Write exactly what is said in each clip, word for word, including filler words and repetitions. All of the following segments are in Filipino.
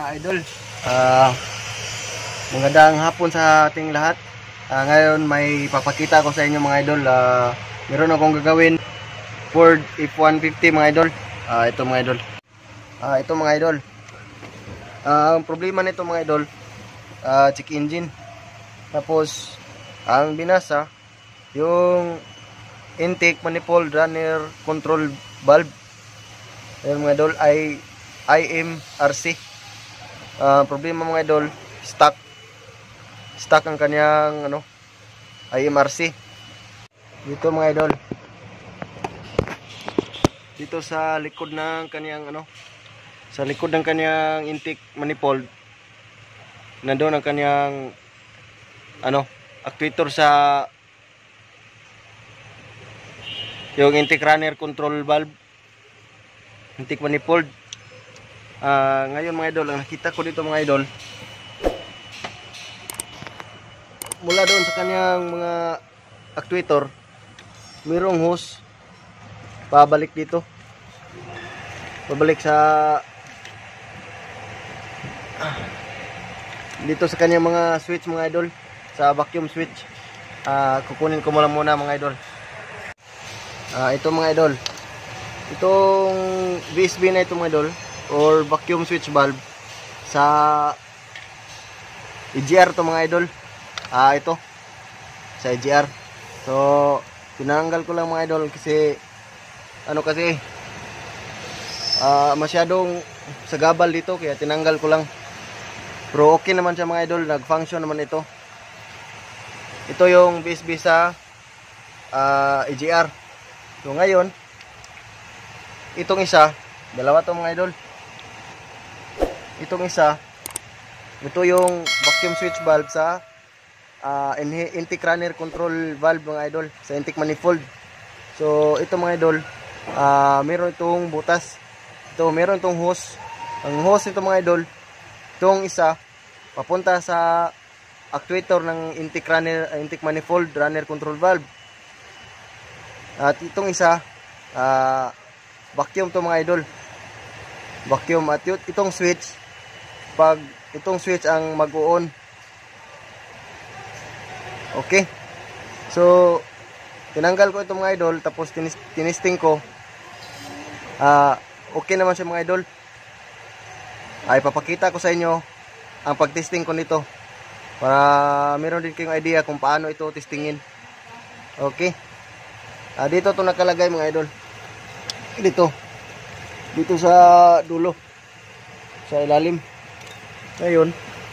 idol. Uh, magandang hapon sa ating lahat. Uh, ngayon may papakita ko sa inyo mga idol. Uh, meron akong gagawin Ford F one fifty mga idol. Uh, ito mga idol. Uh, ito mga idol. Uh, ang problema nito mga idol, uh, check engine. Tapos ang binasa yung intake manifold runner control valve. Ayun mga idol ay I M R C. Uh, problema mga idol, stuck. Stuck ang kanyang ano, I M R C. Dito mga idol. Dito sa likod ng kanyang ano, sa likod ng kanyang intake manifold. Nandoon ang kanyang ano, actuator sa yung intake runner control valve, intake manifold. Uh, ngayon mga idol, ang nakita ko dito mga idol, mula doon sa kanyang mga actuator, mayroong hose pabalik dito, pabalik sa dito sa kanyang mga switch mga idol, sa vacuum switch. Uh, kukunin ko muna muna mga idol. Uh, ito mga idol, itong V S B na ito mga idol, or vacuum switch valve sa E G R to mga idol. Ah, ito sa E G R. So, tinanggal ko lang mga idol kasi ano kasi ah, masyadong sagabal dito kaya tinanggal ko lang. Pero okay naman siya mga idol, nag-function naman ito. Ito yung V S B sa ah, E G R. So, ngayon itong isa, dalawa to mga idol. Itong isa, ito yung vacuum switch valve sa uh, intake runner control valve mga idol, sa intake manifold. So ito mga idol, uh, meron itong butas. Ito, meron itong hose. Ang hose nito mga idol, itong isa papunta sa actuator ng intake runner, uh, intake manifold runner control valve. At itong isa, uh, vacuum to mga idol. Vacuum. At itong switch, pag itong switch ang mag-on. Okay. So, tinanggal ko ito mga idol, tapos tinis tinisting ko. Ah, uh, okay naman siya mga idol. Ay papakita ko sa inyo ang pag-testing ko nito para meron din kayong idea kung paano ito testingin. Okay. Ah, dito to nakalagay mga idol. Dito. Dito sa dulo. Sa ilalim. Ngayon,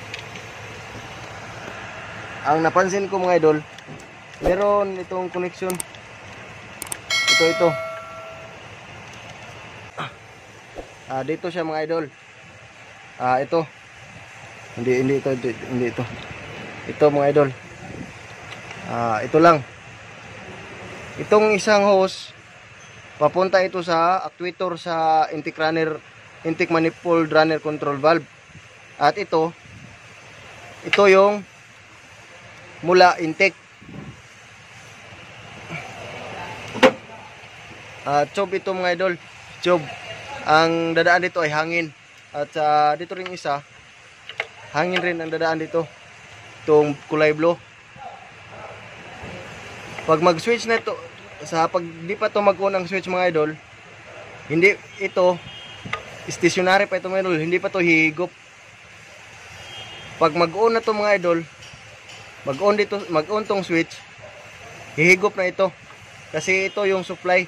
ang napansin ko mga idol, meron itong connection. Ito, ito. Ah, dito siya mga idol. Ah, ito. Hindi, hindi ito, ito, hindi ito. Ito mga idol. Ah, ito lang. Itong isang hose, papunta ito sa actuator sa intake runner, intake manifold runner control valve. At ito, ito yung mula intake. Uh, tube ito mga idol, tube. Ang dadaan dito ay hangin. At uh, dito rin isa, hangin rin ang dadaan dito. Itong kulay blue. Pag mag-switch na ito, sa pag di pa ito mag-on ang switch mga idol, hindi ito, stationary pa ito mga idol, hindi pa ito higop. Pag mag-on na to mga idol, mag-on dito, mag-on tong switch, hihigop na ito. Kasi ito yung supply.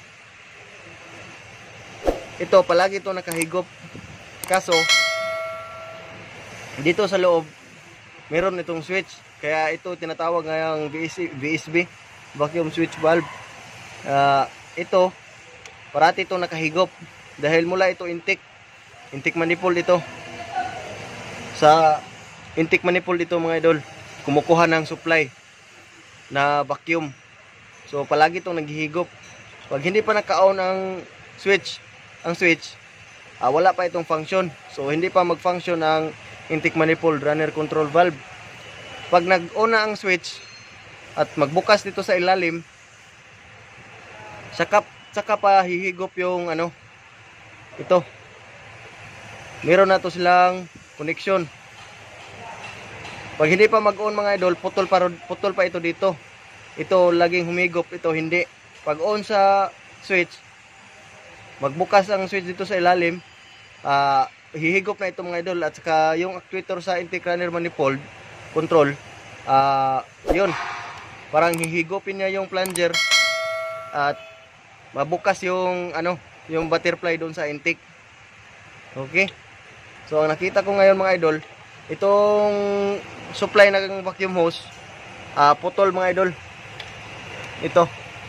Ito, palagi ito nakahigop. Kaso, dito sa loob, meron itong switch. Kaya ito tinatawag ngayong V S B, vacuum switch valve. Uh, ito, parati ito nakahigop. Dahil mula ito intake, intake manifold ito. Sa intake manifold ito mga idol, kumukuha ng supply na vacuum. So palagi itong naghihigop. Pag hindi pa naka-on ang switch, ang switch, ah, wala pa itong function. So hindi pa mag-function ang intake manifold runner control valve. Pag nag-on na ang switch at magbukas dito sa ilalim, saka, saka pa hihigop yung ano, ito. Meron na to silang connection. Pag hindi pa mag-on mga idol, putol pa, putol pa ito dito. Ito laging humigop, ito hindi. Pag on sa switch, magbukas ang switch dito sa ilalim, uh, hihigop na ito mga idol. At saka yung actuator sa intake runner manifold control, uh, yun, parang hihigopin niya yung plunger at mabukas yung ano, yung butterfly doon sa intake. Okay, so ang nakita ko ngayon mga idol, itong supply ng vacuum hose, uh, putol mga idol. Ito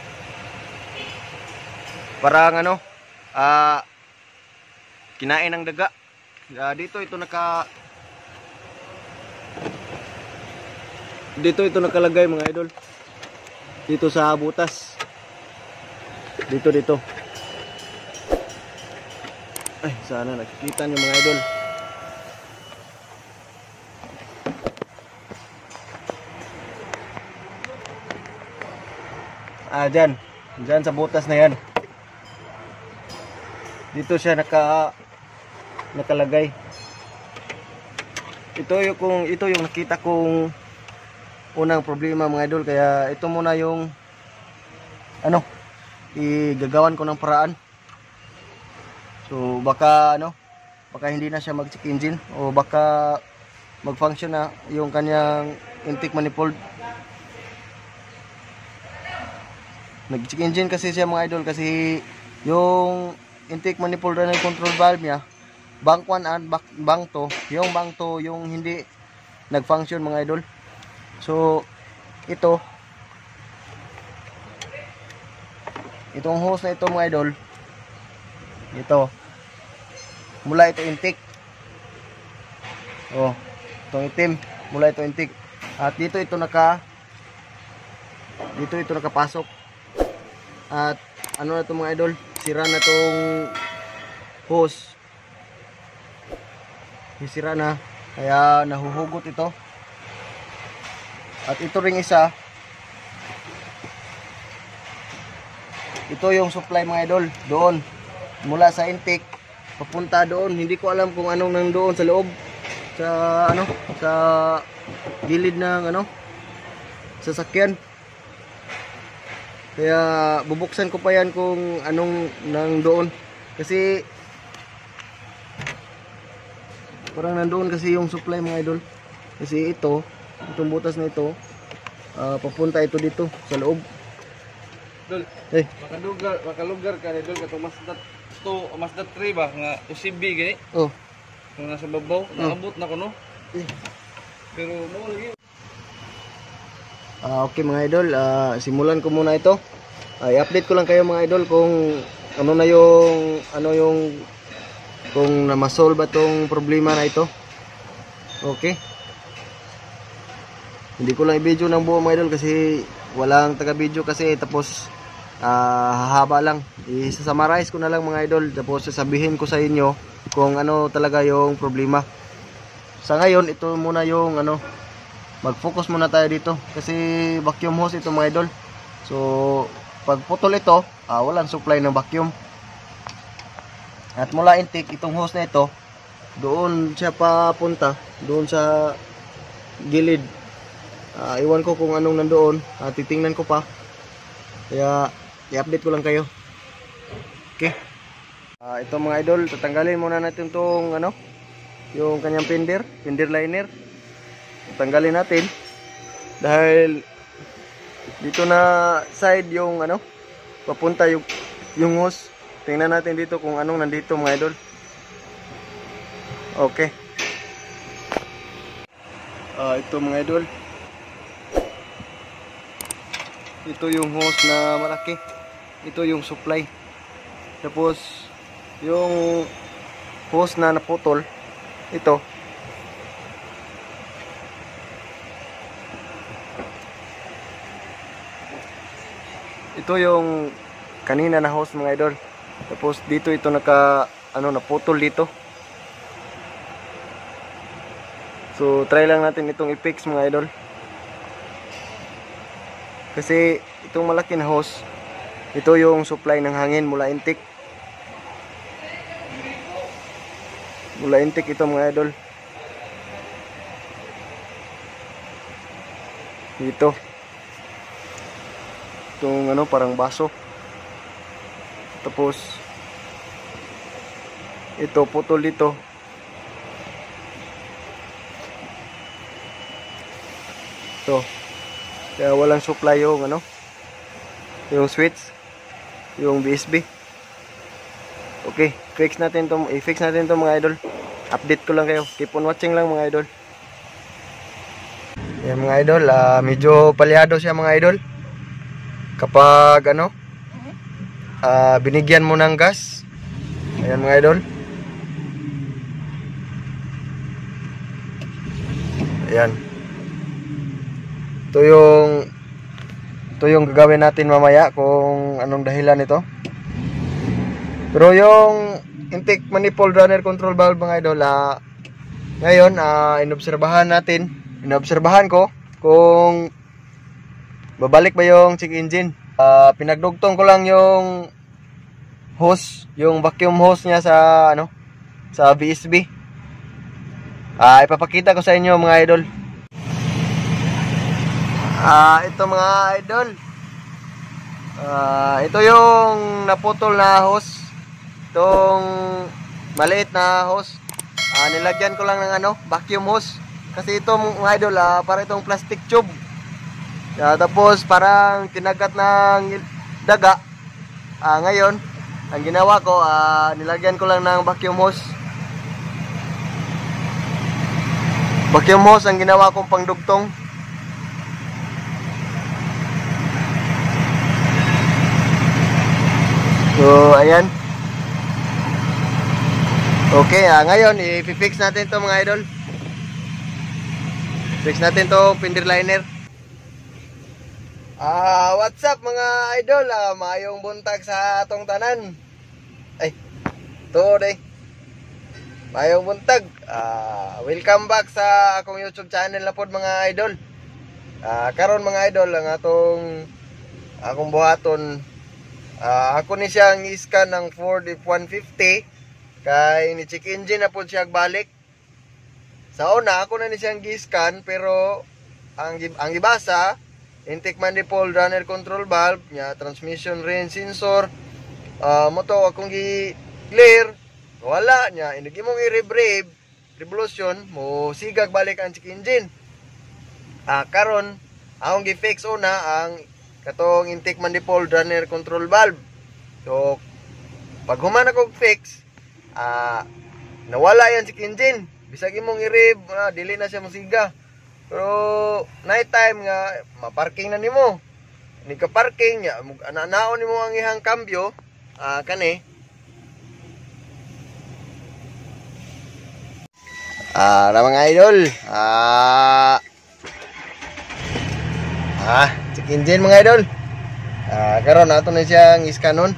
parang ano, uh, kinain ng daga. Uh, dito ito naka dito ito nakalagay mga idol, dito sa butas, dito dito ay sana nakikita nyo mga idol. Ah, dyan. Dyan sa butas na yan. Dito siya naka nakalagay. Ito yung kung ito yung nakita kong unang problema mga idol, kaya ito muna yung ano, igagawan ko ng paraan. So baka ano, baka hindi na siya mag-check engine o baka mag-function na yung kanyang intake manifold. Nag-check engine kasi siya mga idol, kasi yung intake manifold runner control valve niya, bank one at bank two, yung bank two yung hindi nag-function mga idol. So ito, itong hose na ito mga idol, ito mula ito intake, oh itong itim, mula ito intake, at dito ito naka dito ito nakapasok. At ano na ito mga idol, sira na itong hose, sira na, kaya nahuhugot ito. At ito ring isa, ito yung supply mga idol, doon mula sa intake papunta doon. Hindi ko alam kung anong nandoon sa loob, sa ano, sa gilid ng ano, sasakyan. Kaya bubuksan ko pa yan kung anong nandoon, kasi parang nandoon kasi yung supply mga idol. Kasi ito, itong butas na ito, uh, papunta ito dito sa loob. Dol, eh, makalugar, makalugar ka ni Dol, katong Mazda two, Mazda three ba nga U C B gani? Oh. Kung nasa babaw, naabot na ko no. Eh. Pero mo lagi. Uh, okay mga idol, uh, simulan ko muna ito. Uh, i-update ko lang kayo mga idol kung ano na yung ano yung kung na-solve ba tong problema na ito. Okay. Hindi ko lang i-video ng buo mga idol kasi walang taga-video kasi, tapos uh, hahaba lang. I-summarize ko na lang mga idol, tapos sasabihin ko sa inyo kung ano talaga yung problema. Sa ngayon, ito muna yung ano, mag-focus muna tayo dito kasi vacuum hose ito mga idol. So pag putol ito, uh, walang supply ng vacuum. At mula intake, itong hose na ito, doon siya papunta, doon sa gilid. Uh, iwan ko kung anong nandoon, uh, titingnan ko pa. Kaya i-update ko lang kayo. Okay. Uh, ito mga idol, tatanggalin muna natin itong ano, yung kanyang fender, fender liner. Tanggalin natin dahil dito na side yung ano, papunta yung yung hose. Tingnan natin dito kung anong nandito mga idol. Okay. Uh, ito mga idol, ito yung hose na malaki, ito yung supply. Tapos yung hose na naputol, ito. Ito yung kanina na hose mga idol. Tapos dito ito naka ano, naputol dito. So try lang natin itong i-fix mga idol. Kasi itong malaki na hose, ito yung supply ng hangin mula intake. Mula intake ito mga idol. Dito. Itong ano, parang baso. Tapos, ito, putol dito. Ito. Kaya walang supply yung ano, yung switch, yung B S B. Okay, fix natin to, i-fix natin to mga idol. Update ko lang kayo. Keep on watching lang mga idol. Yan mga idol, uh, medyo palyado siya mga idol. Kapag ano, uh, binigyan mo ng gas. Ayan mga idol. Ayan. Ito yung ito yung gagawin natin mamaya kung anong dahilan nito. Pero yung intake manifold runner control valve mga idol, uh, ngayon uh, inobserbahan natin, inobserbahan ko kung babalik ba yung check engine. Uh, pinagdugtong ko lang yung hose, yung vacuum hose niya sa ano, sa B S B. Ah, uh, ipapakita ko sa inyo mga idol. Ah, uh, ito mga idol. Ah, uh, ito yung naputol na hose. Itong maliit na hose. Ah, uh, nilagyan ko lang ng ano, vacuum hose. Kasi ito mga idol, uh, para itong plastic tube. Uh, tapos parang kinagat ng daga. Ah, uh, ngayon, ang ginawa ko, uh, nilagyan ko lang ng vacuum hose. Vacuum hose ang ginawa kong pangdugtong. So, ayan. Okay, ah, ngayon, i-fix natin to mga idol. Fix natin to fender liner. Ah, what's up mga idol? Ah, maayong buntag sa atong tanan. Ay, to day. Maayong buntag. Ah, welcome back sa akong YouTube channel na pod mga idol. Ah, karon mga idol ang atong akong buhaton. Ah, ako ni siyang i-scan ng Ford F one fifty kay ni check engine na po siya balik. Sa una ako na ni siyang gi-scan pero ang ang gibasa intake manifold runner control valve nya, transmission range sensor, uh, mo to akong gi clear wala nya, inigi mong i-rebrave revolution mo sigag balik ang check engine. Ah, karon akong gi-fix una ang katong intake manifold runner control valve. So pag human ako fix, ah, nawala yan check engine. Bisag imong i-rev, ah, dili na siya mosiga. Pero night time nga maparking na nimo. Ni ka parking nya, ananaon nimo ang ihang kambyo, ah, kani. Ah, ra mga idol. Ah, Ah, check engine mga idol. Ah, karon ato na siyang i-scanon.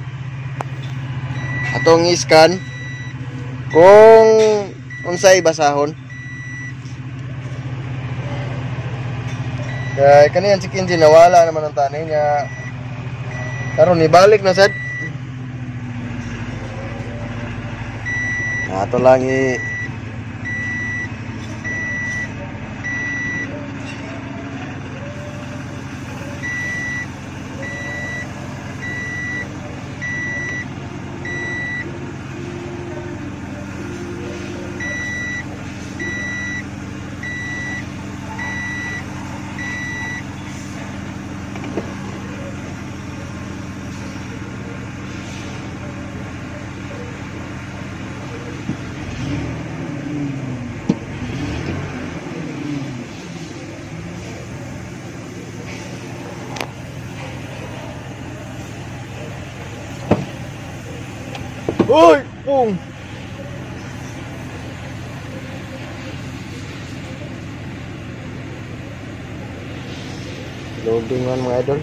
Atong i-scan kung unsay basahon. Kaya kaniyang check engine nawala naman ang tanay niya. Karon ibalik na sad. Ato lang i Uy! Pung! Loading man mga idol.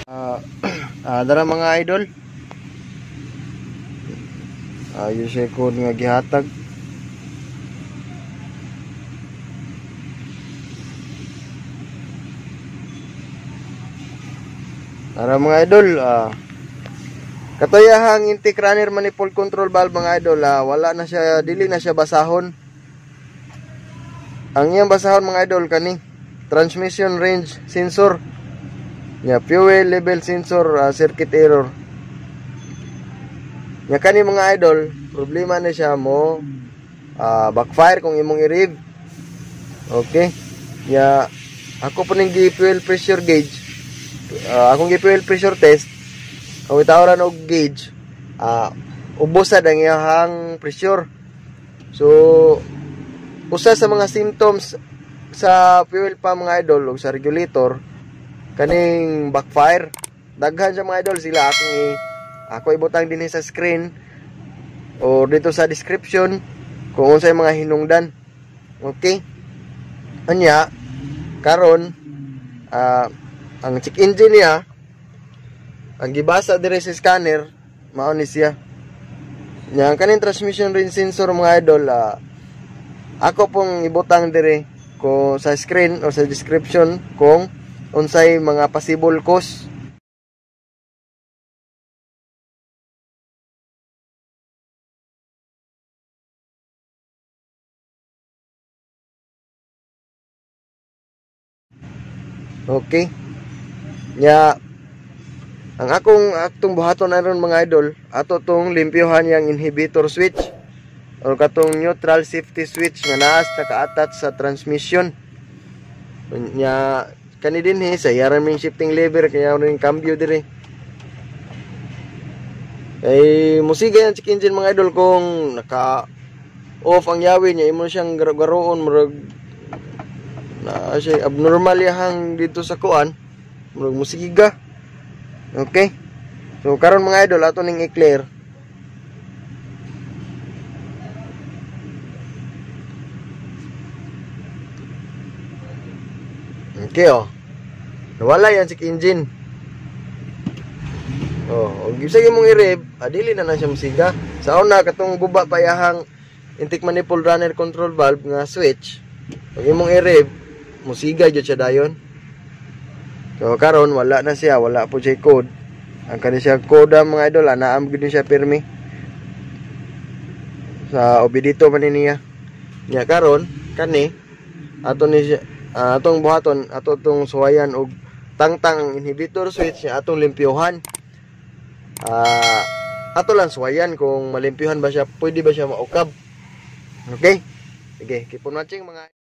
Ah, ah, dara mga idol. Ayos siya ko nga gihatag. Dara mga idol, ah katayahang intake runner manifold control valve mga idol, ah, wala na siya, dili na siya basahon. Ang iyang basahon mga idol kani transmission range sensor. Ya, fuel level sensor, uh, circuit error. Ya kani mga idol, problema na siya mo uh, backfire kung imong i-rev. Okay. Ya ako po ning gi-fuel pressure gauge. Uh, akong gi-fuel pressure test. Kung itawran og gauge, uh, ubos sa ang iyang pressure. So usa sa mga symptoms sa fuel pa mga idol o sa regulator kaning backfire. Daghan sa mga idol sila akong i, ako ibutang din sa screen o dito sa description kung unsay mga hinungdan. Okay? Anya karon uh, ang check engine niya ang gibasa dire sa scanner mao ni siya. Nya kaning transmission range sensor mga idol, uh, ako pong ibutang dire ko sa screen o sa description kung unsay mga possible cause. Okay. Nya ang akong atong buhaton aron mga idol, ato tong limpyohan yang inhibitor switch o katong neutral safety switch nga naas naka-attach sa transmission. Nya kani din he sa yaran ming shifting lever kaya ring cambio dire. Ay musiga yan check engine mga idol kung naka off ang yawi niya imo siyang garoon murag na siya abnormal yang dito sa kuan murag musiga. Okay. So karon mga idol ato ning i-clear. Okay oh. Nawala yan check engine. Oh, og gisag imong i-rev, adili na na siya musiga. Sa una katong guba payahang intake manifold runner control valve nga switch. Pag imong i-rev, musiga jud siya dayon. So karon wala na siya, wala po siya code. Ang kani siya code mga idol, anaam gid siya pirmi. Sa obedito man niya. Nya karon kani ato ni siya, uh, atong buhaton, ato tong suwayan og tangtang inhibitor switch nya atong limpyohan. Ah, uh, ato lang suwayan kung malimpyohan ba siya, pwede ba siya maukab. Okay? Sige, keep on watching mga